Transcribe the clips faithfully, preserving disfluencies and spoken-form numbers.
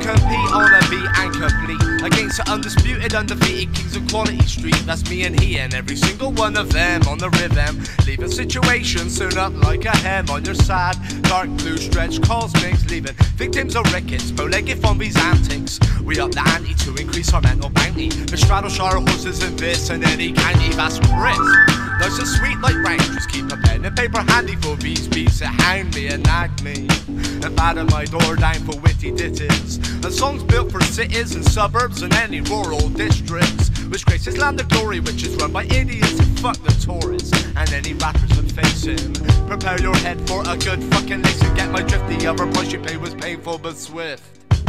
compete on a beat and complete against the undisputed, undefeated kings of Quality Street. That's me and he and every single one of them on the rhythm, leaving situations sewn up like a hem on your sad dark blue stretch cosmics, leaving victims of rickets, bow-legged from these antics. We up the ante to increase our mental bounty, but straddle shire horses in this and any county. That's crisp, nice and sweet like rain. Just keep a pen and paper handy for these beats that hound me and nag me, and batter my door down for witty ditties and songs built for cities and suburbs and any rural districts, which graces land of glory, which is run by idiots who fuck the tourists and any rappers that face him. Prepare your head for a good fucking lace and get my drift. The other price you pay was painful but swift.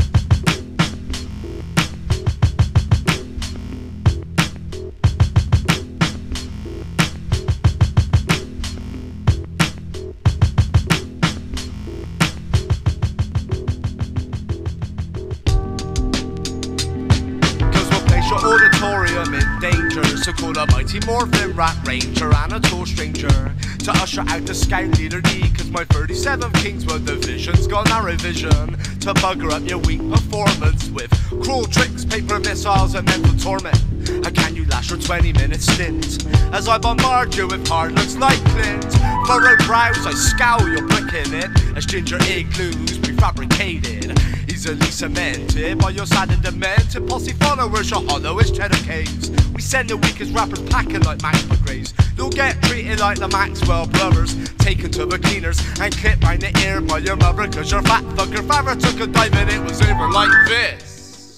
Auditorium in danger, so call a mighty morphin rat ranger and a tall stranger to usher out the scout leader D, cause my thirty-seven Kingswood division's got narrow vision to bugger up your weak performance with cruel tricks, paper missiles and mental torment. How can you last your twenty minute stint as I bombard you with hard looks like Clint? Furrowed brows, I scowl your brick in it as ginger igloos prefabricated, easily cemented by your sad and demented posse followers, your hollowest cheddar caves. We send the weakest rappers packing like Max McGraves. You'll get treated like the Maxwell brothers, taken to the cleaners and clipped round the ear by your mother, cause your fat fucker father took a dive and it was over like this.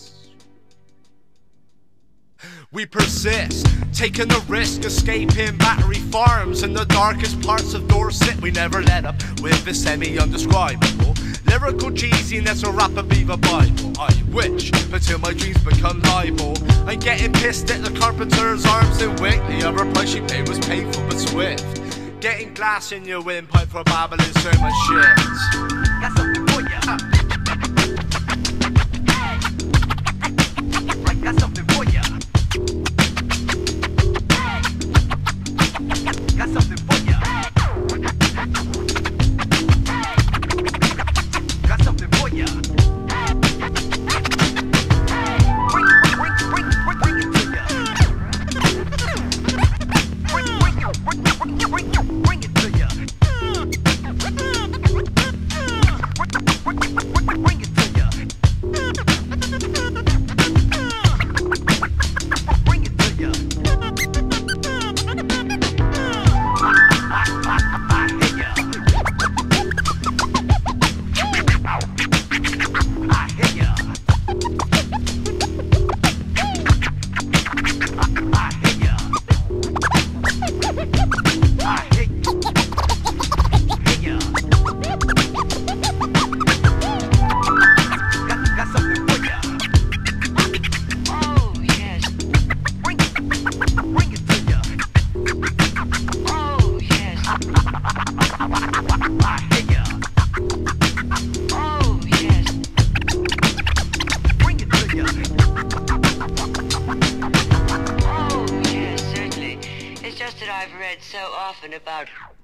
We persist, taking the risk, escaping battery farms in the darkest parts of Dorset. We never let up with the semi-undescribable lyrical cheesiness or rap be the Bible. I wish, but till my dreams become libel, I'm getting pissed at the carpenter's arms and wick. The other price she paid was painful but swift, getting glass in your windpipe for babbling so much shit. Got something for ya. Right, got something for ya. Got something for ya. Got something for ya. Bring, bring, bring, bring, bring it to ya. Bring, bring, bring, bring, bring, bring, bring it to ya. Bring, bring, bring, bring it to ya. Bring it to ya. I've read so often about